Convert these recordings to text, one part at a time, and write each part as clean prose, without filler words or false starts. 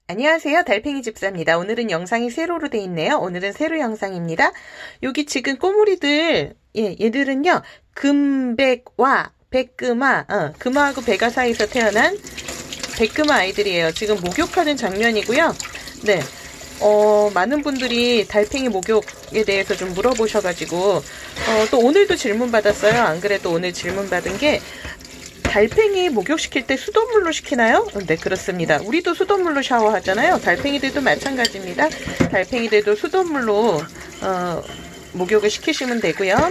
안녕하세요. 달팽이 집사입니다. 오늘은 영상이 세로로 돼 있네요. 오늘은 세로 영상입니다. 여기 지금 꼬물이들, 얘들은요, 금백와 백금화, 금화하고 백화 사이에서 태어난 백금화 아이들이에요. 지금 목욕하는 장면이고요. 네. 많은 분들이 달팽이 목욕에 대해서 좀 물어보셔가지고, 또 오늘도 질문 받았어요. 안 그래도 오늘 질문 받은 게, 달팽이 목욕시킬 때 수돗물로 시키나요? 네, 그렇습니다. 우리도 수돗물로 샤워하잖아요. 달팽이들도 마찬가지입니다. 달팽이들도 수돗물로 목욕을 시키시면 되고요.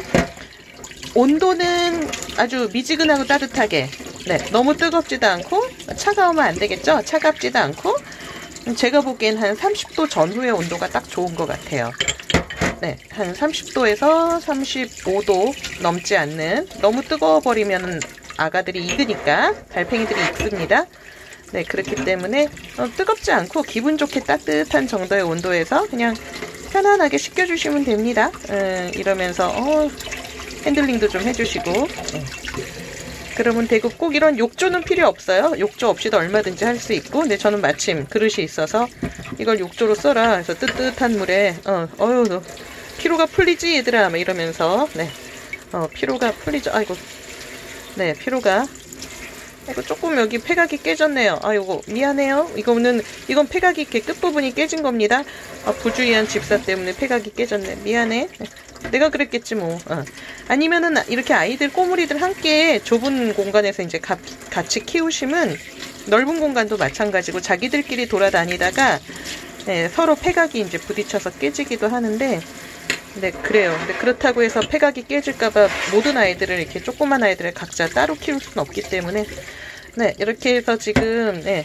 온도는 아주 미지근하고 따뜻하게, 네, 너무 뜨겁지도 않고 차가우면 안 되겠죠? 차갑지도 않고 제가 보기엔 한 30도 전후의 온도가 딱 좋은 것 같아요. 네, 한 30도에서 35도 넘지 않는, 너무 뜨거워버리면 아가들이 익으니까, 달팽이들이 익습니다. 네, 그렇기 때문에 뜨겁지 않고 기분 좋게 따뜻한 정도의 온도에서 그냥 편안하게 씻겨주시면 됩니다. 이러면서 핸들링도 좀 해주시고, 그러면 되고, 꼭 이런 욕조는 필요 없어요. 욕조 없이도 얼마든지 할 수 있고, 근데 저는 마침 그릇이 있어서 이걸 욕조로 써라. 그래서 뜨뜻한 물에 너 피로가 풀리지 얘들아, 막 이러면서, 네, 피로가 풀리죠. 아이고, 네, 피로가. 이거 조금 여기 폐각이 깨졌네요. 아이고, 미안해요. 이건 폐각이 이렇게 끝부분이 깨진 겁니다. 부주의한 집사 때문에 폐각이 깨졌네. 미안해. 내가 그랬겠지 뭐. 아니면은 이렇게 아이들, 꼬물이들 함께 좁은 공간에서 이제 같이 키우시면, 넓은 공간도 마찬가지고 자기들끼리 돌아다니다가, 네, 서로 폐각이 이제 부딪혀서 깨지기도 하는데, 네, 그래요. 근데 그렇다고 해서 폐각이 깨질까봐 모든 아이들을, 이렇게 조그만 아이들을 각자 따로 키울 수는 없기 때문에, 네, 이렇게 해서 지금, 네,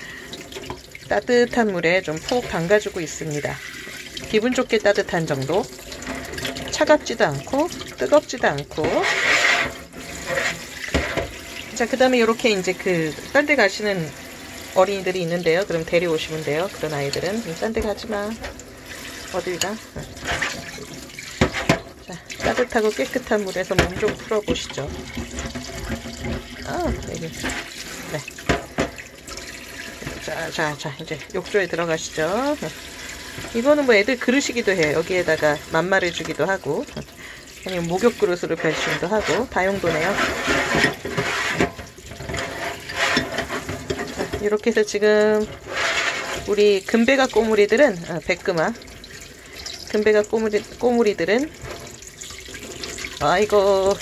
따뜻한 물에 좀 푹 담가주고 있습니다. 기분 좋게 따뜻한 정도. 차갑지도 않고, 뜨겁지도 않고. 자, 그 다음에 이렇게 이제 딴 데 가시는 어린이들이 있는데요. 그럼 데려오시면 돼요. 그런 아이들은. 딴 데 가지 마. 어딜 가? 자, 따뜻하고 깨끗한 물에서 몸 좀 풀어보시죠. 여기. 네. 자, 이제 욕조에 들어가시죠. 이거는 뭐 애들 그릇이기도 해요. 여기에다가 만말해주기도 하고, 아니면 목욕 그릇으로 변신도 하고, 다용도네요. 자, 이렇게 해서 지금, 우리 금배가 꼬물이들은, 금배가 꼬물이들은, 아이고,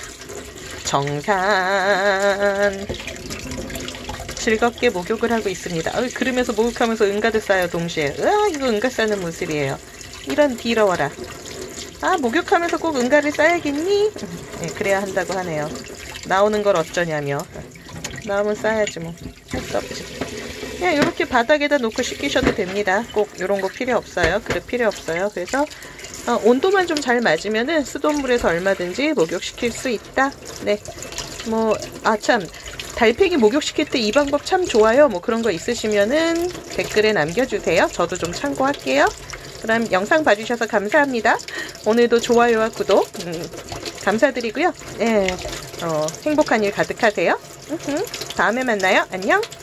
정산. 즐겁게 목욕을 하고 있습니다. 그러면서 목욕하면서 응가도 싸요, 동시에. 이거 응가 싸는 모습이에요. 이런 더러워라. 목욕하면서 꼭 응가를 싸야겠니? 네, 그래야 한다고 하네요. 나오는 걸 어쩌냐며. 나오면 싸야지 뭐. 할 수 없지. 그냥 이렇게 바닥에다 놓고 씻기셔도 됩니다. 꼭 이런 거 필요 없어요. 그릇 필요 없어요. 그래서 온도만 좀 잘 맞으면은 수돗물에서 얼마든지 목욕시킬 수 있다. 네. 참. 달팽이 목욕시킬 때 이 방법 참 좋아요. 뭐 그런 거 있으시면은 댓글에 남겨주세요. 저도 좀 참고할게요. 그럼 영상 봐주셔서 감사합니다. 오늘도 좋아요와 구독 감사드리고요. 네, 행복한 일 가득하세요. 다음에 만나요. 안녕.